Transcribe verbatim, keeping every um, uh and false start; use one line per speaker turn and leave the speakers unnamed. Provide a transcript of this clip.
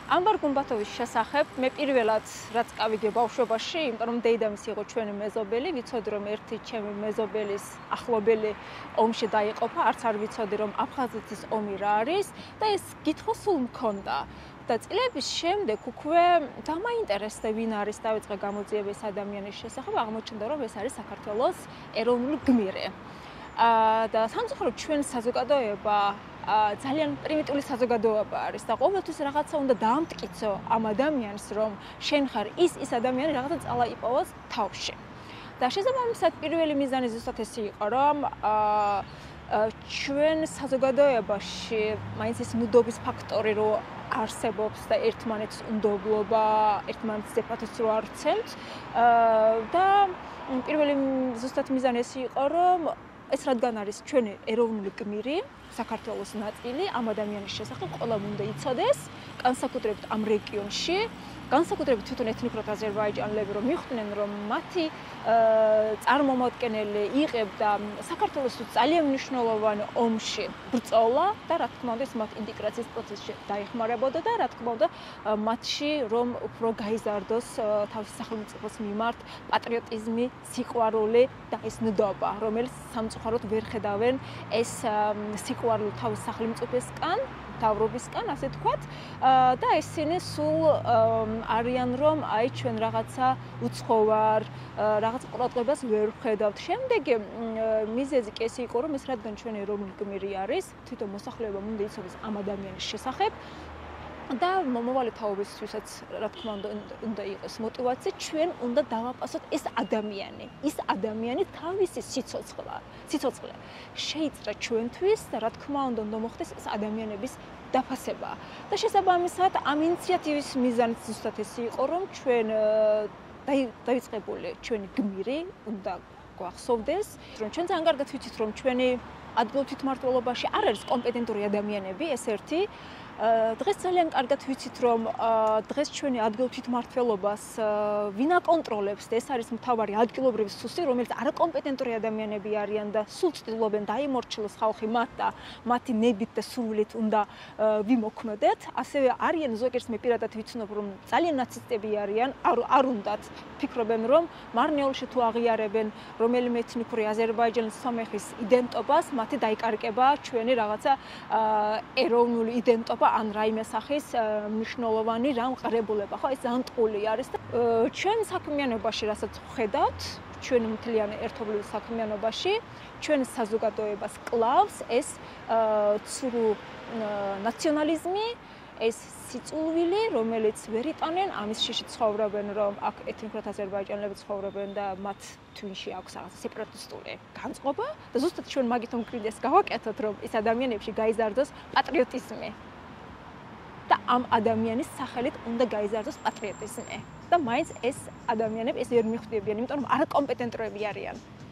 ამბარ უმბატოვის შესახებ მე პირველად რაც გავიგე ბავშვობაში, იმიტომ რომ დეიდამისი იყო ჩვენი მეზობელი, ვიცოდი რომ ერთი ჩემი მეზობელის ახლობელი ომში დაიყოფა, არც არ ვიცოდი რომ აფხაზეთის ომი რა არის და ეს კითხვა სულ მქონდა. და წლების შემდეგ უკვე დამაინტერესდა ვინ არის დავიწყე გამოძიების ადამიანის შესახებ, აღმოჩნდა რომ ეს არის საქართველოს ეროვნული გმირი. და სამწუხაროდ ჩვენ საზოგადოება ძალიან პრიმიტიული საზოგადოება არის და ყოველთვის რაღაცა უნდა დაამტკიცო ამ ადამიანს, რომ შენ ხარ ის ის ადამიანი რაღაცა წალაიპოვოს თავში. და შესაბამისად პირველი მიზანი ზუსტად ესე იყო, რომ ჩვენ საზოგადოებაში მაინც ის ნუდობის ფაქტორი რო არსებობს და ერთმანეთს უნდობლობა, ერთმანეთს ზეპათს რო არ ვცემთ და პირველი ზუსტად მიზანი ეს იყო, რომ ეს რადგან არის ჩვენი ეროვნული გმირი, საქართველოს ნაწილი, ამ ადამიანის შესახებ ყველამ უნდა იცოდეს, განსაკუთრებით ამ რეგიონში, განსაკუთრებით თვითონ ეთნიკურად აზერბაიჯანელები რომ მიხვდნენ, რომ მათი წარმომადგენელი იღებდა საქართველოს ძალიან მნიშვნელოვანი ომში ბრძოლა და რა თქმა უნდა, ეს მათ ინტეგრაციის პროცესში დაეხმარებოდა და რა თქმა უნდა, მათში რომ უფრო გაიზარდოს თავის სახელმწიფოს მიმართ პატრიოტიზმი, სიყვარული და ეს ნდობა, რომელიც სამწუხაროდ ვერ ხედავენ ეს სიყვარული თავის სახელმწიფოსკან, თავრობისკან, ასე თქვათ, და ესენი სულ არიან რომ აი ჩვენ რაღაცა უცხოვარ, რაღაც ყურადღებას ვერ ვხედავთ. შემდეგი მიზეზი კი ესე იყო, რომ ეს რადგან ჩვენი ეროვნული გმირი არის, თვითონ მოსახლეობამ უნდა იცოდეს ამ ადამიანის შესახებ და მომავალი თაობისთვისაც რა თქმა უნდა უნდა იყოს мотивация, ჩვენ უნდა დავაპასოთ ეს ადამიანი, ის ადამიანი თავისი სიცოცხლე, სიცოცხლე შეიწრა ჩვენთვის და რა თქმა უნდა უნდა მოხდეს ეს ადამიანების დაფასება. და შესაბამისად ამ ინიციატივის მიზანიც ზუსტად ესე იყო, რომ ჩვენ დაიწყებული ჩვენი გმირი უნდა გვახსოვდეს, რომ ჩვენ ძალიან კარგად ვიცით, რომ ჩვენი ადგილობრივ მმართველობაში არ არის კომპეტენტური ადამიანები, ეს ერთი. დღეს ძალიან კარგად ვიცით, რომ დღეს ჩვენი ადგილობრივ მმართველობას ვინ აკონტროლებს და ეს არის მთავარი ადგილობრივი სუსტი, რომელიც არაკომპეტენტური ადამიანები არიან და სულ ცდილობენ დაიმორჩილოს ხალხი მათ და მათი ნებით და სურვილით უნდა ვიმოქმედეთ. ასევე არიან ზოგიერთ მე პირადად ვიცნობ, რომ ძალიან ნაცისტები არიან, არ უნდათ ფიქრობენ, რომ მარნეულში თუ აღიარებენ რომელიმე ეთნიკური აზერბაიჯანის სომეხის იდენტობას, მათი დაიკარგება ჩვენი რაღაცა ეროვნული იდენტობა ან რაიმე სახის მნიშვნელოვანი რამ ყრებულება, ხო, ეს ძალიან ტყული არის და ჩვენ საქმიანობაში, რასაც ვხედავთ, ჩვენ მთლიან ერთობლივ საქმიანობაში, ჩვენ საზოგადოებას კლავს ეს ცრუ ნაციონალიზმი, ეს სიწულვილი, რომელიც ვერ იტანენ ამის შიში ცხოვრობენ, რომ აქ ეთნიკურად აზერბაიჯანელები ცხოვრობენ და მათ თვინში აქვს რაღაც სეპარატისტული განწყობა და ზუსტად ჩვენ მაგითომ გვინდეს გავაკეთოთ, რომ ეს ადამიანებში გაიზარდოს პატრიოტიზმი. და ამ ადამიანის სახელით უნდა გაიზარდოს პატრიოტიზმი. და მაინც ეს ადამიანები ეს ვერ მიხვდებიან, იმიტომ რომ არაკომპეტენტურები არიან.